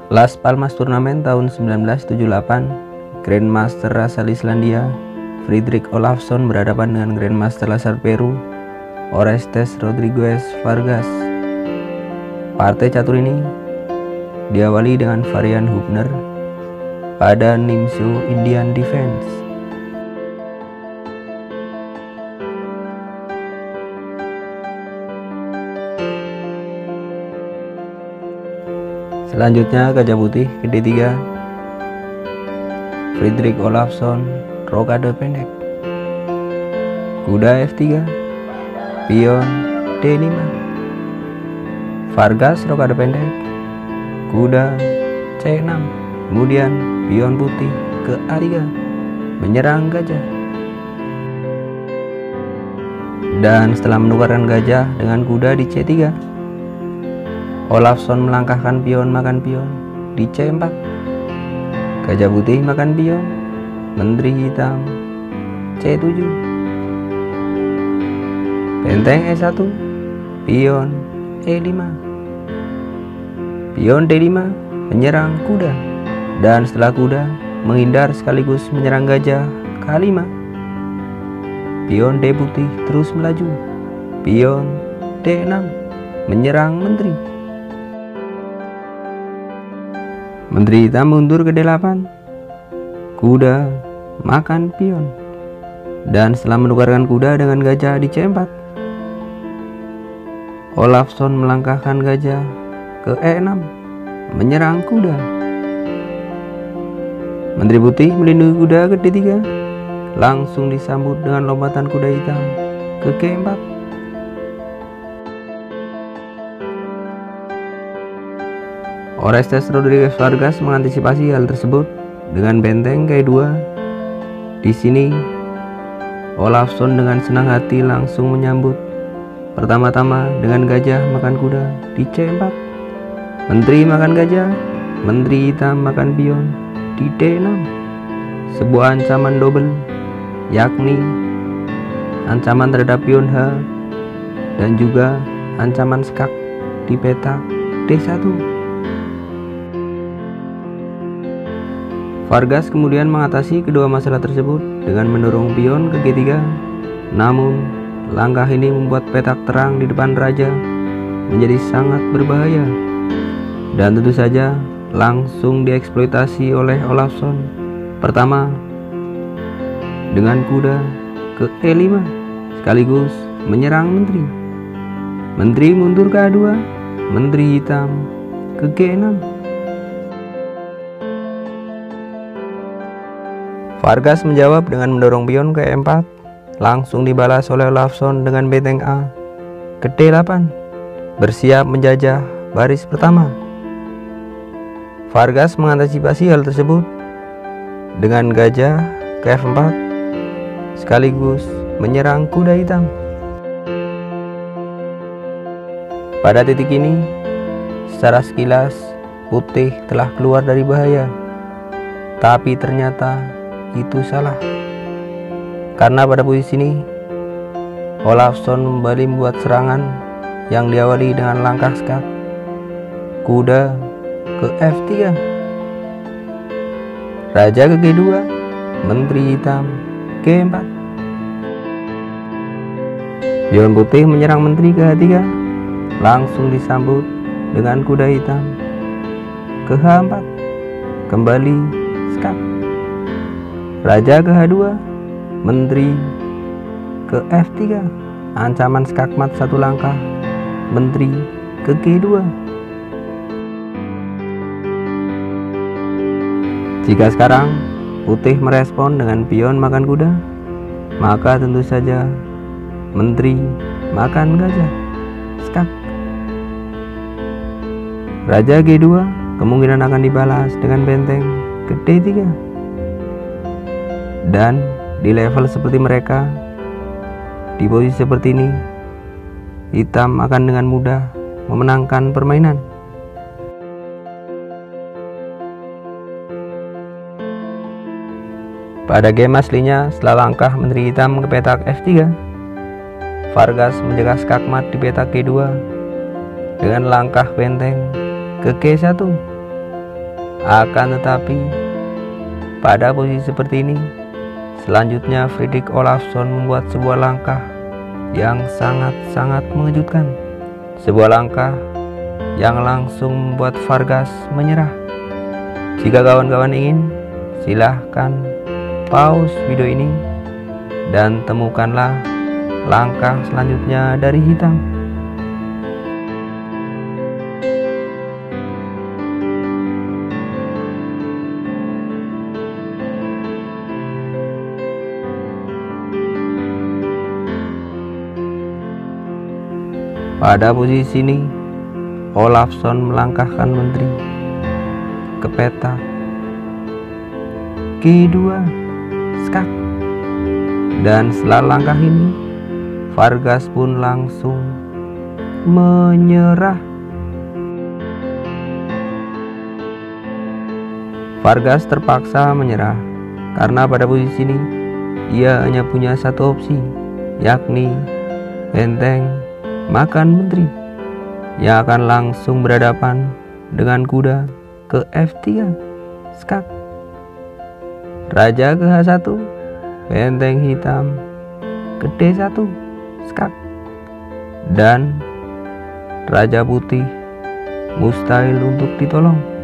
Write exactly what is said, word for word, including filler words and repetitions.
Las Palmas Turnamen tahun sembilan belas tujuh puluh delapan, Grandmaster asal Islandia Fridrik Olafsson berhadapan dengan Grandmaster asal Peru Orestes Rodrigues Vargas. Partai catur ini diawali dengan varian Hubner pada Nimzo Indian Defense. Selanjutnya gajah putih ke D tiga, Fridrik Olafsson rokade pendek, kuda F tiga, pion D lima, Vargas rokade pendek, kuda C enam, kemudian pion putih ke A tiga menyerang gajah. Dan setelah menukarkan gajah dengan kuda di C tiga, Olafsson melangkahkan pion makan pion di C empat. Gajah putih makan pion, menteri hitam C tujuh. Benteng E satu, pion E lima. Pion D lima menyerang kuda, dan setelah kuda menghindar sekaligus menyerang gajah K lima. Pion D putih terus melaju. Pion D enam menyerang menteri. Menteri hitam mundur ke D delapan. Kuda makan pion, dan setelah menukarkan kuda dengan gajah di C empat, Olafsson melangkahkan gajah ke E enam menyerang kuda. Menteri putih melindungi kuda ke D tiga, langsung disambut dengan lompatan kuda hitam ke G empat. Orestes Rodrigues Vargas mengantisipasi hal tersebut dengan benteng G dua. Di sini Olafsson dengan senang hati langsung menyambut, pertama-tama dengan gajah makan kuda di C empat. Menteri makan gajah, menteri hitam makan pion di D enam. Sebuah ancaman double, yakni ancaman terhadap pion H dan juga ancaman skak di petak D satu. Vargas kemudian mengatasi kedua masalah tersebut dengan mendorong pion ke G tiga. Namun, langkah ini membuat petak terang di depan raja menjadi sangat berbahaya, dan tentu saja langsung dieksploitasi oleh Olafsson. Pertama, dengan kuda ke E lima sekaligus menyerang menteri. Menteri mundur ke A dua, menteri hitam ke G enam. Vargas menjawab dengan mendorong pion ke E empat, langsung dibalas oleh Olafsson dengan benteng A ke D delapan, bersiap menjajah baris pertama. Vargas mengantisipasi hal tersebut dengan gajah ke F empat, sekaligus menyerang kuda hitam. Pada titik ini, secara sekilas putih telah keluar dari bahaya, tapi ternyata itu salah, karena pada posisi ini Olafsson kembali membuat serangan yang diawali dengan langkah skak, kuda ke F tiga, raja ke G dua, menteri hitam G empat. Pion putih menyerang menteri ke H tiga, langsung disambut dengan kuda hitam ke H empat, kembali skak. Raja ke H dua, menteri ke F tiga, ancaman skakmat satu langkah, menteri ke G dua. Jika sekarang putih merespon dengan pion makan kuda, maka tentu saja menteri makan gajah, skak. Raja G dua kemungkinan akan dibalas dengan benteng ke D tiga. Dan di level seperti mereka, di posisi seperti ini, hitam akan dengan mudah memenangkan permainan. Pada game aslinya, setelah langkah menteri hitam ke petak F tiga, Vargas menjaga skakmat di petak G dua dengan langkah benteng ke G satu. Akan tetapi pada posisi seperti ini, selanjutnya Fredrik Olafsson membuat sebuah langkah yang sangat-sangat mengejutkan. Sebuah langkah yang langsung membuat Vargas menyerah. Jika kawan-kawan ingin, silahkan pause video ini dan temukanlah langkah selanjutnya dari hitam. Pada posisi ini, Olafsson melangkahkan menteri ke peta G dua skak. Dan setelah langkah ini, Vargas pun langsung menyerah. Vargas terpaksa menyerah karena pada posisi ini ia hanya punya satu opsi, yakni benteng makan menteri yang akan langsung berhadapan dengan kuda ke F tiga skak. Raja ke H satu, benteng hitam ke D satu skak, dan raja putih mustahil untuk ditolong.